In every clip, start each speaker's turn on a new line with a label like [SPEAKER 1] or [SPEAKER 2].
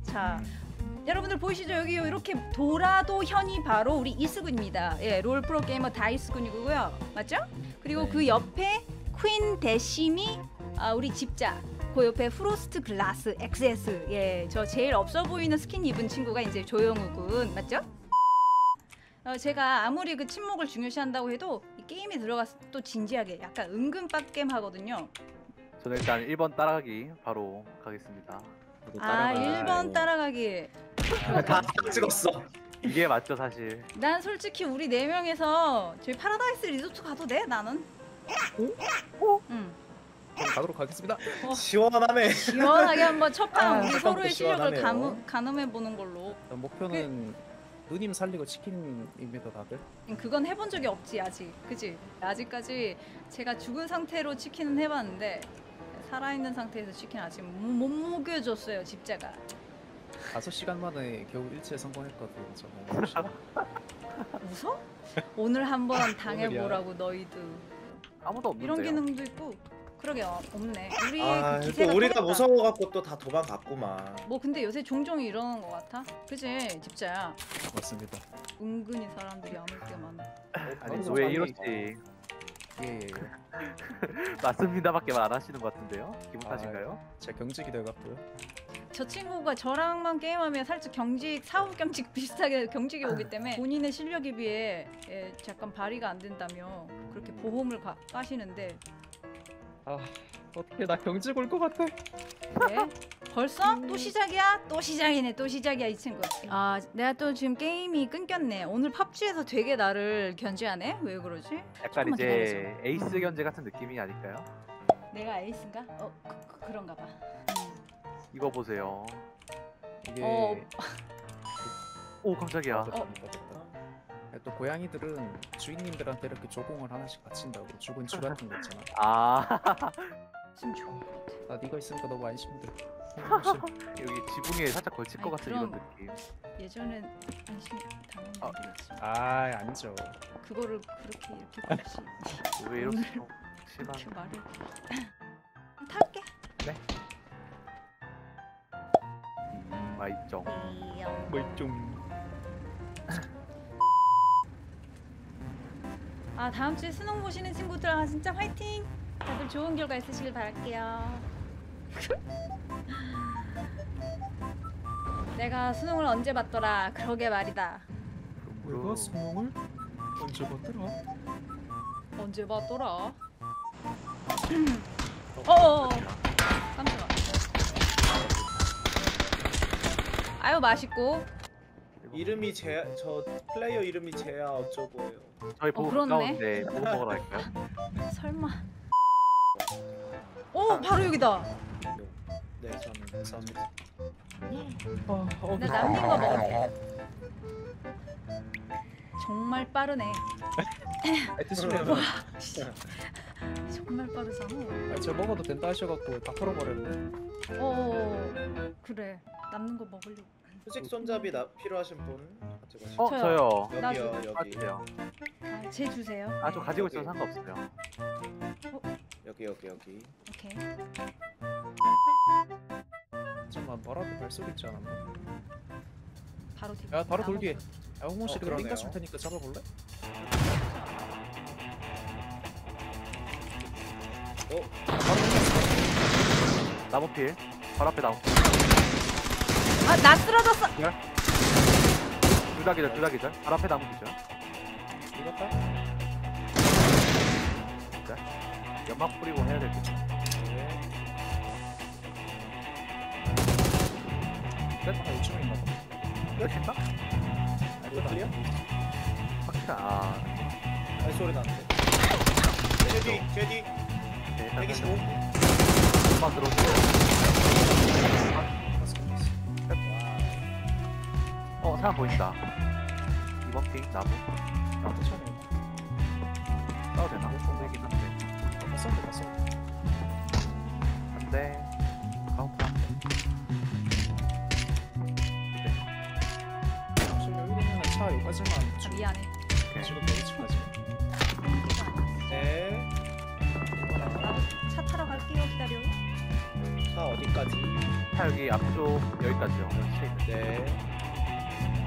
[SPEAKER 1] 자, 여러분들 보이시죠? 여기 이렇게 돌아도 현이 바로 우리 이스군입니다. 예, 롤 프로게이머 다이스군이고요. 맞죠? 그리고
[SPEAKER 2] 네.
[SPEAKER 1] 그 옆에 퀸 대심이 우리 집자. 그 옆에 프로스트 글라스 XS. 예, 저 제일 없어 보이는 스킨 입은 친구가 이제 조영우군. 맞죠? 제가 아무리 그 침묵을 중요시한다고 해도 이 게임에 들어가서 또 진지하게 약간 은근 빡겜 하거든요.
[SPEAKER 3] 저는 일단 1번 따라가기 바로 가겠습니다.
[SPEAKER 1] 아, 1번 따라가기.
[SPEAKER 2] 다 찍었어.
[SPEAKER 3] 이게 맞죠 사실.
[SPEAKER 1] 난 솔직히 우리 4명에서 저희 파라다이스 리조트 가도 돼? 나는? 응.
[SPEAKER 4] 그럼 가도록 하겠습니다.
[SPEAKER 2] 시원하네.
[SPEAKER 1] 시원하게 한번 첫판 우리
[SPEAKER 2] 첫판부터
[SPEAKER 1] 서로의 실력을
[SPEAKER 2] 시원하네요.
[SPEAKER 1] 가늠해보는 걸로.
[SPEAKER 4] 목표는 누님 살리고 치킨입니다 다들.
[SPEAKER 1] 그건 해본 적이 없지 아직. 그치? 아직까지 제가 죽은 상태로 치킨은 해봤는데 살아있는 상태에서 치킨 아직 못 먹여줬어요 집자가.
[SPEAKER 4] 5시간 만에 겨우 일치에 성공했거든. 저거.
[SPEAKER 1] 웃어? 오늘 한번 당해보라고 너희도.
[SPEAKER 3] 아무도 없는데요.
[SPEAKER 1] 이런 기능도 있고. 그러게요. 없네. 우리의
[SPEAKER 2] 아,
[SPEAKER 1] 그
[SPEAKER 2] 또
[SPEAKER 1] 기세가
[SPEAKER 2] 우리가
[SPEAKER 1] 통했다.
[SPEAKER 2] 무서워갖고 또 다 도망갔구만.
[SPEAKER 1] 뭐 근데 요새 종종 이러는 것 같아? 그치 집자야.
[SPEAKER 4] 맞습니다.
[SPEAKER 1] 은근히 사람들이 안 올 때 많아.
[SPEAKER 3] 아니 왜 이렇지?
[SPEAKER 4] 예.
[SPEAKER 3] 맞습니다밖에 말 안 하시는 것 같은데요? 기분 탓인가요?
[SPEAKER 4] 제 경직이 돼갖고요.
[SPEAKER 1] 저 친구가 저랑만 게임하면 살짝 경직, 사후 경직 비슷하게 경직이 오기 때문에 본인의 실력에 비해 약간 발휘가 안 된다며 그렇게 보험을 까시는데
[SPEAKER 4] 어떻게 나 경직 올 것 같아?
[SPEAKER 1] 왜? 벌써? 또 시작이야? 또 시작이네. 또 시작이야 이 친구. 아, 내가 또 지금 게임이 끊겼네. 오늘 팝지에서 되게 나를 견제하네? 왜 그러지?
[SPEAKER 3] 약간
[SPEAKER 1] 조금만
[SPEAKER 3] 이제 에이스 견제 같은 느낌이 아닐까요?
[SPEAKER 1] 내가 에이스인가? 그런가 봐.
[SPEAKER 3] 이거 보세요.
[SPEAKER 4] 이게
[SPEAKER 3] 오 깜짝이야.
[SPEAKER 4] 또 고양이들은 주인님들한테 이렇게 조공을 하나씩 바친다고. 죽은 쥐 같은 거 있잖아.
[SPEAKER 3] 아
[SPEAKER 1] 좀 좋은 것 같아.
[SPEAKER 4] 나 네가 있으니까 너무 안심돼.
[SPEAKER 3] 여기 지붕에 살짝 걸칠 것
[SPEAKER 1] 아니,
[SPEAKER 3] 같은 이런
[SPEAKER 1] 그럼-
[SPEAKER 3] 느낌.
[SPEAKER 1] 예전엔 안심 당연히 안 되겠지.
[SPEAKER 4] 아 아니죠.
[SPEAKER 1] 그거를 그렇게 이렇게 굳이
[SPEAKER 3] 왜 이렇게 좀 심한?
[SPEAKER 1] 이렇게 말을 탈게.
[SPEAKER 3] 맛있죠.
[SPEAKER 4] 뭐 좀.
[SPEAKER 1] 아, 다음 주에 수능 보시는 친구들 진짜 화이팅! 다들 좋은 결과 있으시길 바랄게요. 내가 수능을 언제 봤더라. 그러게 말이다.
[SPEAKER 4] 내가 수능을 언제 봤더라?
[SPEAKER 1] 언제 봤더라? 어어 깜짝아. 아유 맛있고.
[SPEAKER 2] 이름이 저 플레이어 이름이 제야 어쩌고예요.
[SPEAKER 3] 저희 보고
[SPEAKER 1] 그렇네.
[SPEAKER 3] 가까운데 뭐 먹으러 갈까요?
[SPEAKER 1] 설마. 오 바로 여기다.
[SPEAKER 2] 네, 저는 감사합니다.
[SPEAKER 1] 나 남긴 거 먹을게. 정말 빠르네.
[SPEAKER 4] 드시면
[SPEAKER 1] 정말 빠르잖아.
[SPEAKER 4] 저 먹어도 된다 하셔갖고 다 털어버렸네.
[SPEAKER 1] 그래. 남는 거 먹으려고.
[SPEAKER 2] 수직 손잡이 필요하신 분 가지고 가시죠.
[SPEAKER 3] 저요.
[SPEAKER 1] 나
[SPEAKER 2] 여기요,
[SPEAKER 1] 줘.
[SPEAKER 2] 여기.
[SPEAKER 3] 맞아요.
[SPEAKER 1] 제 주세요.
[SPEAKER 3] 아 저 가지고 있어도 상관없어요.
[SPEAKER 2] 여기.
[SPEAKER 1] 오케이.
[SPEAKER 4] 잠깐만 바라도 발소리 있지 않았나?
[SPEAKER 1] 바로 뒤.
[SPEAKER 4] 야 바로 돌 뒤에. 야 홍모씨
[SPEAKER 2] 그러네요.
[SPEAKER 4] 링가 줄 테니까 잡아볼래?
[SPEAKER 3] 나무필 바로 앞에 나무.
[SPEAKER 1] 나 쓰러졌어.
[SPEAKER 3] 둘다 기절. 바로 앞에 나무 기절.
[SPEAKER 4] 이겼다?
[SPEAKER 3] 진짜. 연막 뿌리고 해야 될 텐데.
[SPEAKER 4] 뺐다 이쯤에 있나 봐.
[SPEAKER 3] 끝인가?
[SPEAKER 2] 어디야?
[SPEAKER 3] 확실한.
[SPEAKER 2] 소리 나는데. 제디.
[SPEAKER 3] 네,
[SPEAKER 2] 125.
[SPEAKER 3] 한번 들어오세요. 사람 보인다. 이번 핑 나무.
[SPEAKER 4] 천천히.
[SPEAKER 3] 싸워도 되나? 손대긴 한데.
[SPEAKER 4] 봤어.
[SPEAKER 3] 한대. 카운터 한 대.
[SPEAKER 4] 지금 여기는 차 여기까지만 쭉
[SPEAKER 1] 미안해.
[SPEAKER 4] 지금 여기까지.
[SPEAKER 2] 네.
[SPEAKER 1] 나도 차 타러 갈게요. 기다려.
[SPEAKER 2] 차 어디까지?
[SPEAKER 3] 차 여기 앞쪽 여기까지요. 여기 차 있는데.
[SPEAKER 2] 네.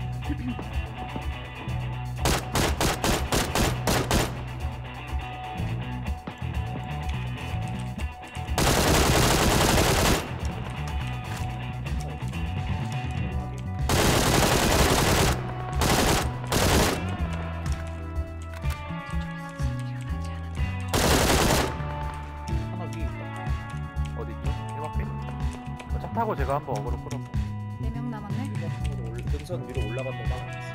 [SPEAKER 4] 하나 위에 있다.
[SPEAKER 3] 어디 있죠? 1번 차 타고 제가 한번 어그로 끌어보.
[SPEAKER 1] 4명 남았네.
[SPEAKER 2] 능선 위로 올라간 놈 하나 있어.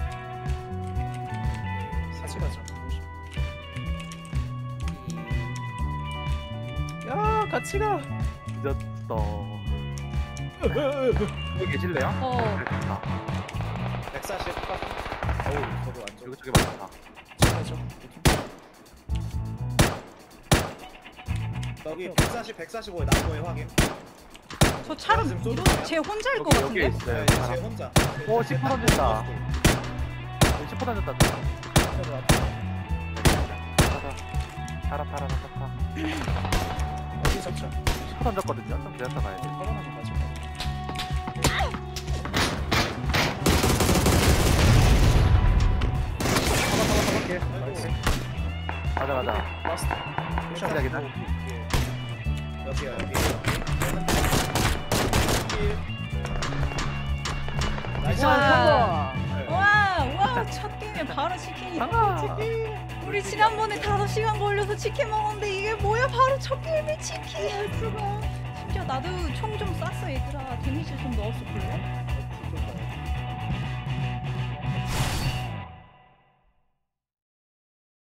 [SPEAKER 4] 사지가자. 야 같이 가.
[SPEAKER 3] 늦었어. 여기 계실래요?
[SPEAKER 1] 어.
[SPEAKER 3] 아,
[SPEAKER 2] 140 컷. 어우, 저도 완전.
[SPEAKER 3] 여기 저기 맞다.
[SPEAKER 4] 가죠.
[SPEAKER 2] 여기 140, 145에 나무에 확인.
[SPEAKER 1] 저 차를
[SPEAKER 2] 지금 쏘는
[SPEAKER 1] 이거
[SPEAKER 2] 거야?
[SPEAKER 1] 제 혼자일 것
[SPEAKER 3] 여기
[SPEAKER 1] 같은데?
[SPEAKER 3] 있어요.
[SPEAKER 2] 네,
[SPEAKER 3] 사람.
[SPEAKER 2] 제 혼자.
[SPEAKER 3] 오, 10% 던진다. 10% 던졌다. 타라 타라 타라 타.
[SPEAKER 4] 어디 잡자.
[SPEAKER 3] 10% 던졌거든요. 좀 내렸다 가야 돼.
[SPEAKER 4] 걸어나면 가지. 나이스.
[SPEAKER 3] 가자 가자.
[SPEAKER 4] 라스트.
[SPEAKER 3] 시작이다.
[SPEAKER 2] 여기요, 여기. 나이스.
[SPEAKER 1] 와.
[SPEAKER 2] 네.
[SPEAKER 1] 와, 첫 게임에 바로 치킨이. 우리 지난번에 5시간 걸려서 치킨 먹었는데 이게 뭐야? 바로 첫 게임에 치킨이 할 수가. 심지어 나도 총 좀 쐈어 얘들아. 데미지 좀 넣었어 볼래?